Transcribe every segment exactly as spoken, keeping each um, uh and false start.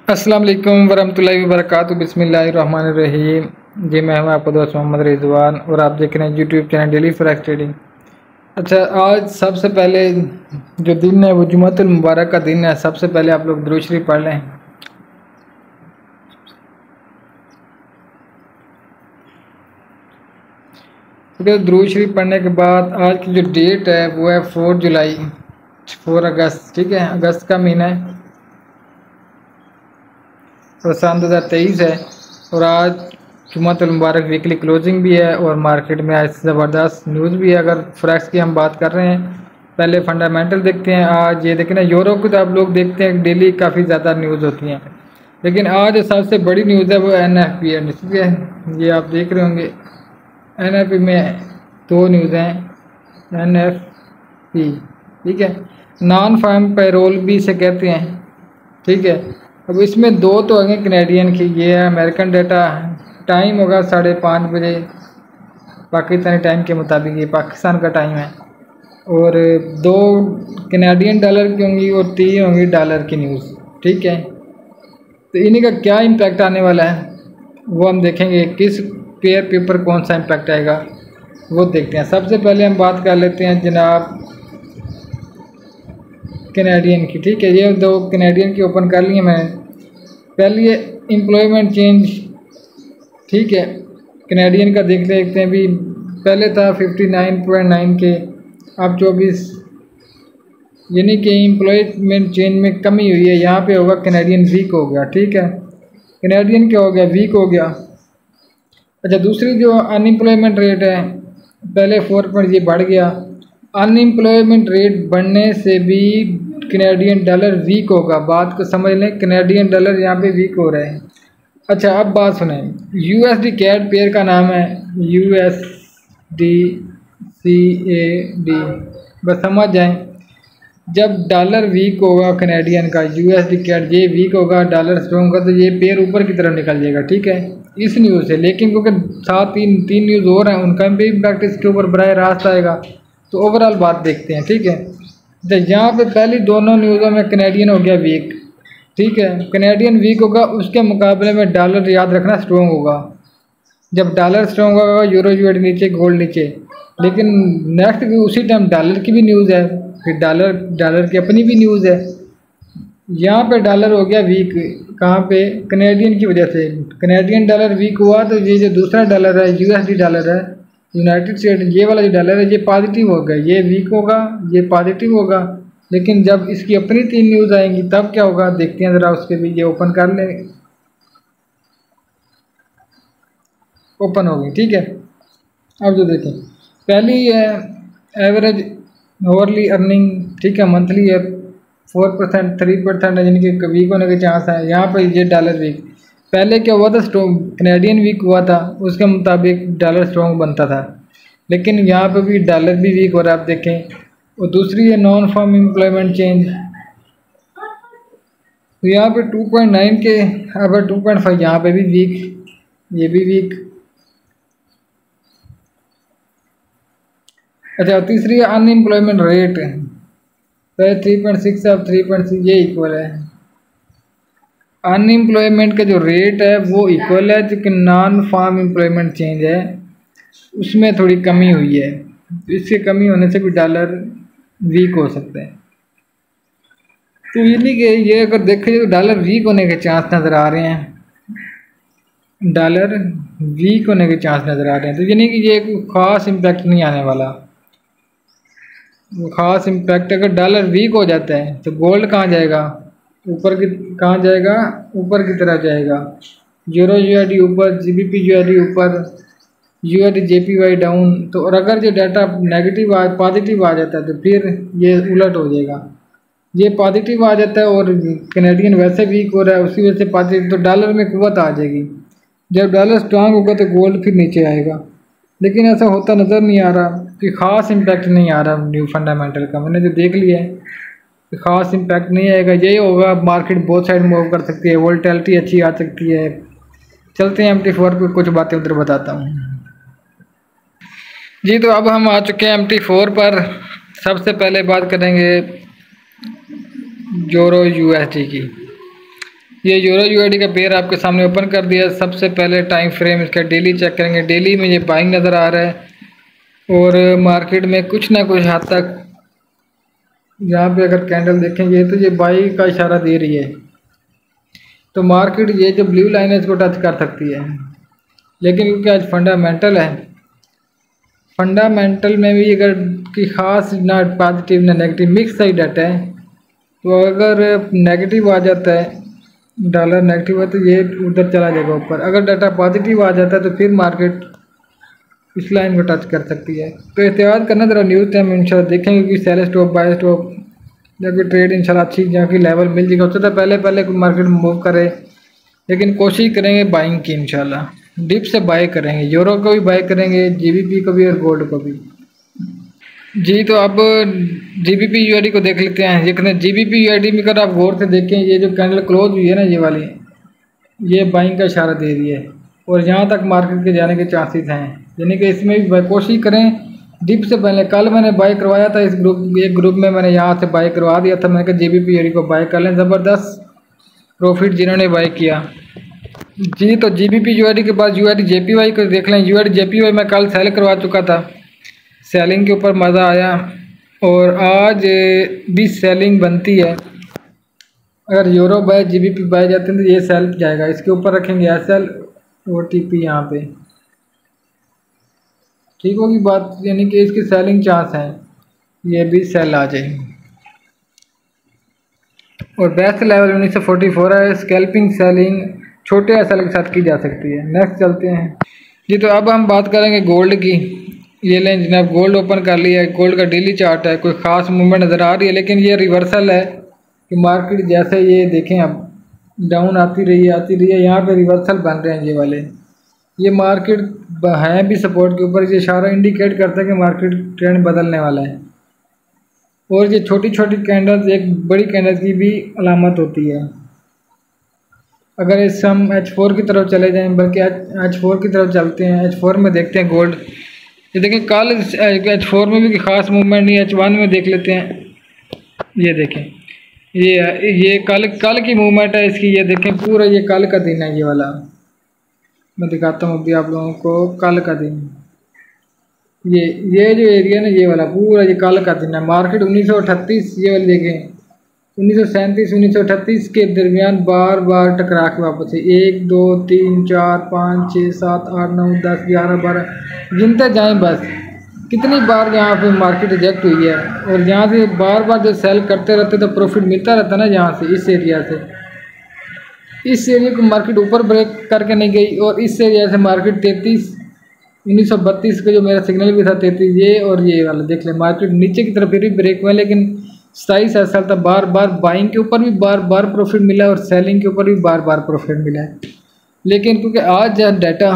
अस्सलाम वालेकुम वरहमतुल्लाहि वबरकातुहू। बिस्मिल्लाहिर्रहमानिर्रहीम। जी मैं हूं आपका दोस्त मोहम्मद रिजवान और आप देख रहे हैं YouTube channel daily forex trading. अच्छा, आज सबसे पहले जो दिन है वो जुमातुल मुबारक का दिन है। सबसे पहले आप लोग दुरूद शरीफ पढ़ लें। तो दुरूद शरीफ पढ़ने के बाद आज की जो डेट है वो है फोर जुलाई फोर अगस्त। ठीक है, अगस्त का महीना है और सन दो हज़ार तेईस है और आज जुमातुल मुबारक वीकली क्लोजिंग भी है और मार्केट में आज ज़बरदस्त न्यूज़ भी है। अगर फॉरेक्स की हम बात कर रहे हैं, पहले फंडामेंटल देखते हैं। आज ये देखें ना, यूरो को तो आप लोग देखते हैं डेली काफ़ी ज़्यादा न्यूज़ होती हैं, लेकिन आज सबसे बड़ी न्यूज़ है वो एन एफ पी है। ठीक है, ये आप देख रहे होंगे एन एफ पी में दो न्यूज़ हैं। एन एफ पी, ठीक है, नॉन फार्म पेरोल भी इसे कहते हैं। ठीक है, अब इसमें दो तो आगे कनेडियन की, ये है अमेरिकन डाटा। टाइम होगा साढ़े पाँच बजे पाकिस्तानी टाइम के मुताबिक, ये पाकिस्तान का टाइम है। और दो कनेडियन डॉलर की होंगी और तीन होंगी डॉलर की न्यूज़। ठीक है, तो इन्हीं का क्या इम्पैक्ट आने वाला है वो हम देखेंगे। किस पेयर के ऊपर कौन सा इम्पैक्ट आएगा वो देखते हैं। सबसे पहले हम बात कर लेते हैं जनाब कनेडियन की। ठीक है, ये दो कनेडियन की ओपन कर लिए मैंने। पहले ये एम्प्लॉयमेंट चेंज, ठीक है, कनेडियन का देख लेते हैं। भी पहले था फिफ्टी नाइन पॉइंट नाइन के, अब चौबीस, यानी कि एम्प्लॉयमेंट चेंज में कमी हुई है। यहाँ पे होगा कनेडियन वीक हो गया। ठीक है, कनेडियन क्या हो गया, वीक हो गया। अच्छा, दूसरी जो अनएम्प्लॉयमेंट रेट है, पहले फोर पॉइंट ये बढ़ गया। अनएम्प्लॉयमेंट रेट बढ़ने से भी कनेडियन डॉलर वीक होगा। बात को समझ लें, कनेडियन डॉलर यहाँ पे वीक हो रहे हैं। अच्छा, अब बात सुने, यूएसडी कैड पेयर का नाम है U S D C A D. बस समझ जाएं, जब डॉलर वीक होगा कनेडियन का, यूएसडी कैड ये वीक होगा, डॉलर स्ट्रॉन्ग होगा, तो ये पेयर ऊपर की तरफ निकल जाएगा। ठीक है, इस न्यूज़ से। लेकिन क्योंकि साथ तीन तीन न्यूज़ और हैं, उनका भी इम्पैक्ट इसके ऊपर बराह रास्त आएगा। तो ओवरऑल बात देखते हैं। ठीक है, तो यहाँ पे पहली दोनों न्यूज़ों में कनेडियन हो गया वीक। ठीक है, कनेडियन वीक होगा, उसके मुकाबले में डॉलर याद रखना स्ट्रॉन्ग होगा। जब डॉलर स्ट्रॉन्ग होगा, यूरो यूएसडी नीचे, गोल्ड नीचे। लेकिन नेक्स्ट भी उसी टाइम डॉलर की भी न्यूज़ है, फिर डॉलर डॉलर की अपनी भी न्यूज़ है। यहाँ पे डॉलर हो गया वीक, कहाँ पे, कनेडियन की वजह से। कनेडियन डॉलर वीक हुआ तो ये जो दूसरा डॉलर है, यूएसडी डॉलर है, यूनाइटेड स्टेट, ये वाला जो डॉलर है ये पॉजिटिव होगा। ये वीक होगा, ये पॉजिटिव होगा। लेकिन जब इसकी अपनी तीन न्यूज़ आएंगी तब क्या होगा, देखते हैं ज़रा उसके भी। ये ओपन कर लें, ओपन हो गई। ठीक है, अब जो देखें, पहली है एवरेज ओवरली अर्निंग। ठीक है, मंथली है फोर परसेंट थ्री परसेंट है, यानी कि वीक होने के चांस है। यहाँ पर ये डॉलर वीक, पहले क्या हुआ था, स्ट्रॉन्ग कनेडियन वीक हुआ था, उसके मुताबिक डॉलर स्ट्रॉन्ग बनता था। लेकिन यहाँ पे भी डॉलर भी वीक हो रहा है, आप देखें। और दूसरी है नॉन फार्म एम्प्लॉयमेंट चेंज, तो यहाँ पे टू पॉइंट नाइन के, अब टू पॉइंट फाइव, यहाँ पे भी वीक, ये भी वीक। अच्छा, तीसरी है अनएम्प्लॉयमेंट रेट, पहले थ्री पॉइंट सिक्स अब थ्री पॉइंट सिक्स, ये इक्वल है। अनएम्प्लॉयमेंट का जो रेट है वो इक्वल है, जो कि नॉन फार्म एम्प्लॉयमेंट चेंज है उसमें थोड़ी कमी हुई है। तो इससे कमी होने से भी डॉलर वीक हो सकते हैं। तो ये नहीं कि ये अगर देखें तो डॉलर वीक होने के चांस नज़र आ रहे हैं, डॉलर वीक होने के चांस नज़र आ रहे हैं। तो ये नहीं कि ये कोई ख़ास इम्पैक्ट नहीं आने वाला। ख़ास इम्पैक्ट अगर डॉलर वीक हो जाता है तो गोल्ड कहाँ जाएगा, ऊपर की कहाँ जाएगा, ऊपर की तरफ जाएगा। यूरो यूएसडी ऊपर, जीबीपी यूएसडी ऊपर, यूएसडी जेपीवाई डाउन। तो और अगर जो डाटा नेगेटिव आ पॉजिटिव आ जाता है तो फिर ये उलट हो जाएगा। ये पॉजिटिव आ जाता है और कनेडियन वैसे वीक हो रहा है, उसी वजह से पॉजिटिव, तो डॉलर में कुव्वत आ जाएगी। जब डॉलर स्ट्रांग होगा तो गोल्ड फिर नीचे आएगा। लेकिन ऐसा होता नज़र नहीं आ रहा, कि ख़ास इम्पैक्ट नहीं आ रहा न्यू फंडामेंटल का। मैंने जो देख लिया है ख़ास इम्पैक्ट नहीं आएगा। यही होगा, मार्केट बहुत साइड मूव कर सकती है, वोलेटिलिटी अच्छी आ सकती है। चलते हैं एम टी फोर पर, कुछ बातें उधर बताता हूँ जी। तो अब हम आ चुके हैं एम टी फोर पर। सबसे पहले बात करेंगे यूरो यूएसडी की। ये यूरो यूएसडी का पेयर आपके सामने ओपन कर दिया। सबसे पहले टाइम फ्रेम इसका डेली चेक करेंगे। डेली में ये बाइंग नज़र आ रहा है और मार्केट में कुछ ना कुछ हद तक यहाँ पे अगर कैंडल देखेंगे तो ये बाई का इशारा दे रही है। तो मार्केट ये जो ब्लू लाइन है इसको टच कर सकती है, लेकिन क्योंकि आज फंडामेंटल है, फंडामेंटल में भी अगर की ख़ास ना पॉजिटिव ना नेगेटिव मिक्स साइड डाटा है। तो अगर नेगेटिव आ जाता है, डॉलर नेगेटिव है तो ये उधर चला जाएगा ऊपर। अगर डाटा पॉजिटिव आ जाता है तो फिर मार्केट इस लाइन को टच कर सकती है। तो एहतियात करना ज़रा न्यूज़ टाइम इंशाल्लाह देखेंगे कि सेल स्टॉप बाय स्टॉप या कोई ट्रेड इंशाल्लाह अच्छी जहाँ की लेवल मिल जाएगा। उससे तो पहले पहले मार्केट मूव करे, लेकिन कोशिश करेंगे बाइंग की इंशाल्लाह। डिप से बाय करेंगे, यूरो को भी बाय करेंगे, जीबीपी को भी और गोल्ड को भी। जी तो अब जीबीपी यूएसडी को देख लेते हैं। जितने जीबीपी यूएसडी में अगर आप गौर से देखें, ये जो कैंडल क्लोज हुई है ना, ये वाली, ये बाइंग का इशारा दे रही है और यहाँ तक मार्केट के जाने के चांसेस हैं। यानी कि इसमें भी कोशिश करें डिप से पहले। कल मैंने बाय करवाया था इस ग्रुप एक ग्रुप में, मैंने यहाँ से बाय करवा दिया था। मैंने कहा जीबीपी यूएसडी को बाय कर लें, ज़बरदस्त प्रॉफिट जिन्होंने बाय किया। जी तो जीबीपी यूएसडी के बाद यूएसडी जेपीवाई को देख लें। यूएसडी जेपीवाई मैं कल सेल करवा चुका था, सेलिंग के ऊपर मज़ा आया और आज भी सेलिंग बनती है। अगर यूरो बाय जीबीपी बाय जाते हैं तो ये सेल जाएगा। इसके ऊपर रखेंगे एसएल और टीपी यहाँ पे, ठीक होगी बात, यानी कि इसकी सेलिंग चांस है, ये भी सेल आ जाए। और बेस्ट लेवल उन्नीस सौ फोर्टी फोर है। स्कैल्पिंग सेलिंग छोटे एसएल के साथ की जा सकती है। नेक्स्ट चलते हैं जी। तो अब हम बात करेंगे गोल्ड की। ये लें जनाब, गोल्ड ओपन कर लिया है। गोल्ड का डेली चार्ट है, कोई ख़ास मूवमेंट नज़र आ रही है, लेकिन ये रिवर्सल है कि मार्केट जैसे ये देखें अब डाउन आती रही है आती रही है, यहाँ पे रिवर्सल बन रहे हैं ये वाले। ये मार्केट है भी सपोर्ट के ऊपर, ये इशारा इंडिकेट करता है कि मार्केट ट्रेंड बदलने वाला है। और ये छोटी छोटी कैंडल्स एक बड़ी कैंडल की भी अलामत होती है। अगर इस हम एच फोर की तरफ चले जाएं, बल्कि एच फोर की तरफ चलते हैं, एच फोर में देखते हैं गोल्ड। ये देखें कल एच फोर में भी ख़ास मूवमेंट नहीं है। एच वन में देख लेते हैं, ये देखें ये ये कल कल की मूवमेंट है इसकी। ये देखें पूरा ये कल का दिन है, ये वाला मैं दिखाता हूँ अभी आप लोगों को। कल का दिन ये ये जो एरिया ना, ये वाला पूरा ये कल का दिन है। मार्केट उन्नीस सौ अठतीस ये वाली देखें, उन्नीस सौ सैंतीस उन्नीस सौ अठतीस के दरमियान बार बार टकरा के वापस है। एक दो तीन चार पाँच छः सात आठ नौ दस ग्यारह बारह गिनते जाएं बस कितनी बार यहाँ पे मार्केट रिजेक्ट हुई है। और यहाँ से बार बार जो सेल करते रहते तो प्रॉफिट मिलता रहता ना यहाँ से, इस एरिया से। इस एरिया को मार्केट ऊपर ब्रेक करके नहीं गई और इस एरिया से मार्केट तैंतीस उन्नीस सौ बत्तीस का जो मेरा सिग्नल भी था तैंतीस, ये और ये वाला देख लें। मार्केट नीचे की तरफ फिर भी ब्रेक हुआ, लेकिन सताईस साल था। बार बार बाइंग के ऊपर भी बार बार प्रॉफिट मिला और सेलिंग के ऊपर भी बार बार प्रॉफिट मिला है। लेकिन क्योंकि आज जो डाटा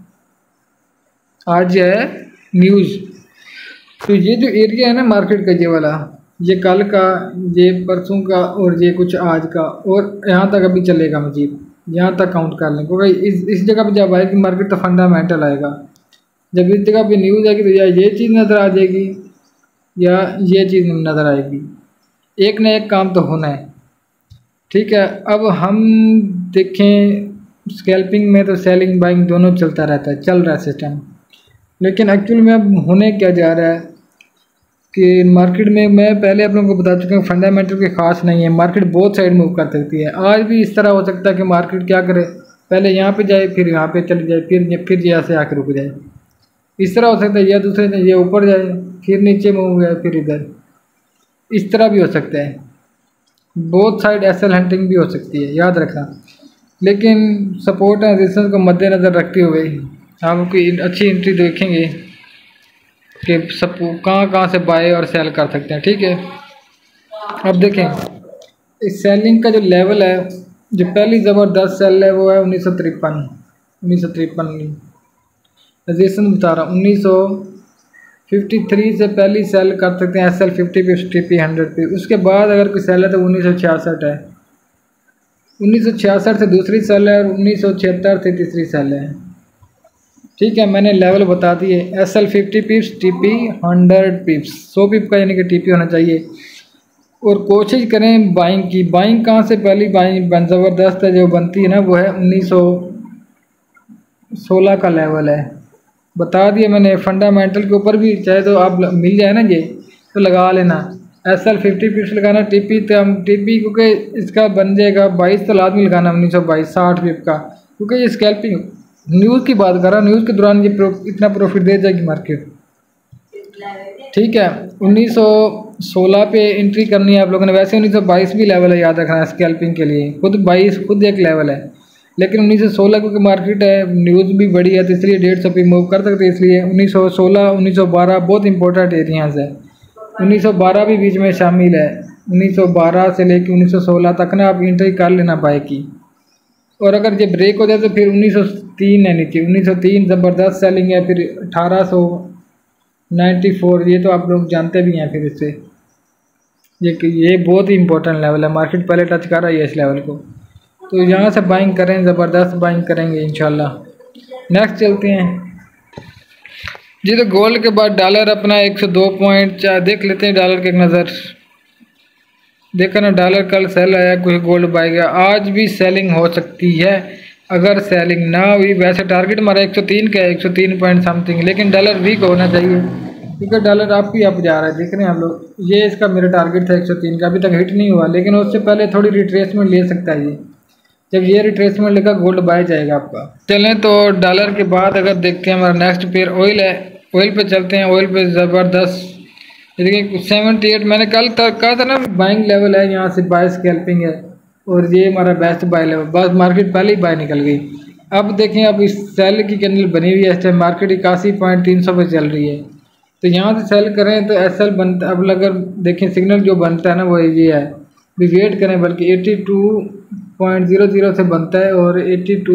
आज जो है न्यूज़, तो ये जो एरिया है ना मार्केट का, ये वाला, ये कल का, ये परसों का और ये कुछ आज का, और यहाँ तक अभी चलेगा मजीद, यहाँ तक काउंट कर लें। क्योंकि इस इस जगह पे जब आएगी मार्केट तो फंडामेंटल आएगा। जब इस जगह पे न्यूज़ आएगी तो या ये चीज़ नज़र आ जाएगी या ये चीज़ नज़र आएगी। एक ना एक काम तो होना है, ठीक है। अब हम देखें स्कैल्पिंग में तो सेलिंग बाइंग दोनों चलता रहता है, चल रहा है सिस्टम। लेकिन एक्चुअल में अब होने क्या जा रहा है कि मार्केट में, मैं पहले आप लोगों को बता चुका हूँ, फंडामेंटल के ख़ास नहीं है। मार्केट बोथ साइड मूव कर सकती है। आज भी इस तरह हो सकता है कि मार्केट क्या करे, पहले यहाँ पे जाए फिर यहाँ पे चली जाए, फिर फिर यहाँ से आके रुक जाए। इस तरह हो सकता है, या दूसरे दिन ये ऊपर जाए फिर नीचे मूव गया फिर इधर, इस तरह भी हो सकता है। बोथ साइड एसएल हंटिंग भी हो सकती है, याद रखना। लेकिन सपोर्ट एंड रेजिस्टेंस को मद्देनज़र रखते हुए आप कोई अच्छी एंट्री देखेंगे कि सब कहाँ कहाँ से बाय और सेल कर सकते हैं, ठीक है। अब देखें इस सेलिंग का जो लेवल है, जो पहली ज़बरदस्त सेल है वो है उन्नीस सौ तिरपन उन्नीस सौ तिरपन रजिस्ट्रेशन बता रहा हूँ। उन्नीस सौ फिफ्टी थ्री से पहली सेल कर सकते हैं एस एल फिफ्टी पे टी पी हंड्रेड पे। उसके बाद अगर कोई सेल है तो उन्नीस सौ छियासठ है, उन्नीस सौ छियासठ से दूसरी सेल है और उन्नीस सौ छिहत्तर से तीसरी सेल है, ठीक है। मैंने लेवल बता दिए। S L fifty pips, T P hundred pips, सौ पिप का यानी कि टी पी होना चाहिए। और कोशिश करें बाइंग की। बाइंग कहाँ से पहली बाइंग बन ज़बरदस्त है जो बनती है ना, वो है उन्नीस सौ सोलह का लेवल है, बता दिया मैंने। फंडामेंटल के ऊपर भी चाहे तो आप मिल जाए ना ये तो लगा लेना। एस एल फिफ्टी पिप्स लगाना, टी पी तो हम टी पी क्योंकि इसका बन जाएगा बाईस तो लाजमी लगाना उन्नीस सौ बाईस साठ पिप का, क्योंकि ये स्कैल्पिंग न्यूज़ की बात कर रहा हूँ, न्यूज़ के दौरान ये प्रो, इतना प्रॉफिट दे जाएगी मार्केट। ठीक है, उन्नीस सौ सोलह पे एंट्री करनी है आप लोगों ने। वैसे उन्नीस सौ बाईस भी लेवल है, याद रखना है स्कैल्पिंग के लिए, खुद बाईस खुद एक लेवल है, लेकिन उन्नीस सौ सोलह क्योंकि मार्केट है, न्यूज़ भी बड़ी है तो इसलिए डेढ़ सौ पे मूव कर सकते हैं, इसलिए उन्नीस सौ सोलह उन्नीस सौ बारह बहुत इंपॉर्टेंट एरियाज है। उन्नीस सौ बारह भी बीच में शामिल है, उन्नीस सौ बारह से लेकर उन्नीस सौ सोलह तक ना आप एंट्री कर लेना बाय की। और अगर ये ब्रेक हो जाए तो फिर उन्नीस सौ तीन है नीचे, उन्नीस सौ तीन ज़बरदस्त सेलिंग है, फिर अठारह सौ नाइन्टी फोर ये तो आप लोग जानते भी हैं। फिर इससे ये ये बहुत ही इंपॉर्टेंट लेवल है, मार्केट पहले टच कर रही है इस लेवल को, तो यहाँ से बाइंग करें, ज़बरदस्त बाइंग करेंगे इंशाल्लाह। नेक्स्ट चलते हैं जी। तो गोल्ड के बाद डॉलर अपना एक सौ दो पॉइंट चार देख लेते हैं, डॉलर की एक नज़र। देखा ना, डॉलर कल सेल आया, कुछ गोल्ड बाय गया, आज भी सेलिंग हो सकती है। अगर सेलिंग ना हुई, वैसे टारगेट हमारा एक सौ तीन का है, एक सौ तीन पॉइंट समथिंग, लेकिन डॉलर वीक होना चाहिए क्योंकि डॉलर आप ही अप जा रहा है, देख रहे हैं आप लोग। ये इसका मेरा टारगेट था एक सौ तीन का, अभी तक हिट नहीं हुआ, लेकिन उससे पहले थोड़ी रिट्रेसमेंट ले सकता है ये। जब ये रिट्रेसमेंट लेकर गोल्ड बाय जाएगा आपका। चलें तो डॉलर के बाद अगर देखते हैं हमारा नेक्स्ट पेयर ऑयल है, ऑयल पे चलते हैं। ऑयल पे ज़बरदस्त देखिए सेवेंटी एट मैंने कल तक कहा था ना बाइंग लेवल है, यहाँ से बाय स्कैल्पिंग है और ये हमारा बेस्ट बाय लेवल, बस मार्केट पहले ही बाय निकल गई। अब देखें, अब इस सेल की कैंडल बनी हुई है, इस टाइम मार्केट इक्यासी पॉइंट तीन सौ पे चल रही है, तो यहाँ से सेल करें तो एस एल बनता। अब अगर देखें सिग्नल जो बनता है ना वो ये है, भी वेट करें, बल्कि eighty two point zero zero से बनता है और eighty two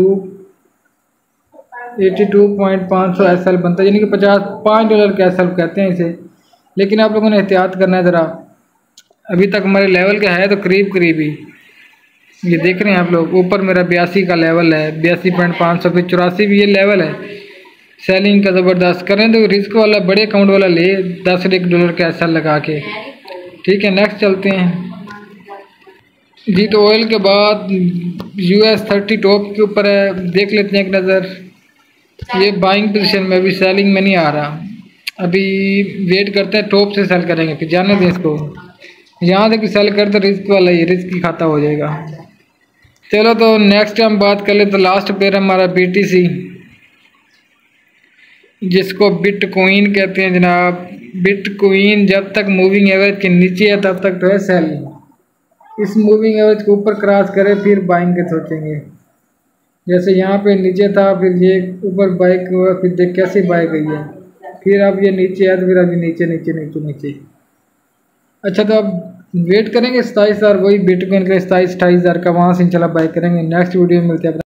eighty two point पाँच सौ एस एल बनता है, यानी कि पचास पाँच डॉलर के एस एल कहते हैं इसे। लेकिन आप लोगों ने एहतियात करना है ज़रा, अभी तक हमारे लेवल का है तो करीब करीब ही ये देख रहे हैं आप लोग। ऊपर मेरा बयासी का लेवल है, बयासी पॉइंट पाँच सौ, फिर चौरासी भी ये लेवल है सेलिंग का। ज़बरदस्त करें तो रिस्क वाला बड़े अकाउंट वाला ले, दस एक डॉलर का एस एल लगा के। ठीक है, नेक्स्ट चलते हैं जी। तो ऑयल के बाद यू एस थर्टी टॉप के ऊपर है, देख लेते हैं एक नज़र। ये बाइंग पोजीशन में, अभी सेलिंग में नहीं आ रहा, अभी वेट करते हैं, टॉप से सेल करेंगे, फिर जाने दें इसको। यहाँ से कि सेल करते रिस्क वाला ही, रिस्क ही खाता हो जाएगा। चलो तो नेक्स्ट हम बात कर ले, तो लास्ट पेयर हमारा बी टी सी, जिसको बिटकॉइन कहते हैं जनाब। बिटकॉइन जब तक मूविंग एवरेज के नीचे है तब तक तो है सेलिंग, इस मूविंग एवरेज को ऊपर क्रॉस करे फिर बाइंग के सोचेंगे। जैसे यहाँ पे नीचे था, फिर ये ऊपर बाइक हुआ, फिर देख कैसे बाइक गई है, फिर अब ये नीचे है तो फिर अभी नीचे नीचे नीचे नीचे। अच्छा, तो अब वेट करेंगे सताईस हज़ार, वही बिटकॉइन का सताईस अट्ठाईस हज़ार का, वहाँ से इंशाल्लाह बाइक करेंगे। नेक्स्ट वीडियो में मिलते हैं।